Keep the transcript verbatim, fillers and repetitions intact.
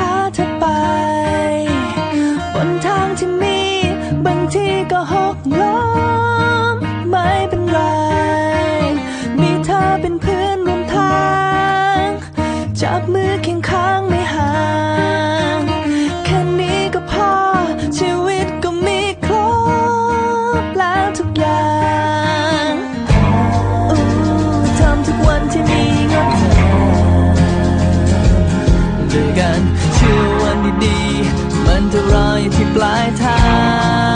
าเธอไปบนทางที่มีบางทีก็หกล้มไม่เป็นไรมีเธอเป็นเพื่อนร่วมทางจับมือเคียงข้างไม่ห่างแค่นี้ก็พอชีวิตก็มีครบแล้วทุกอย่างทำทุกวันที่มีงดงามด้วยกันเชื่อวันดีๆมันจะรออยู่ที่ปลายทาง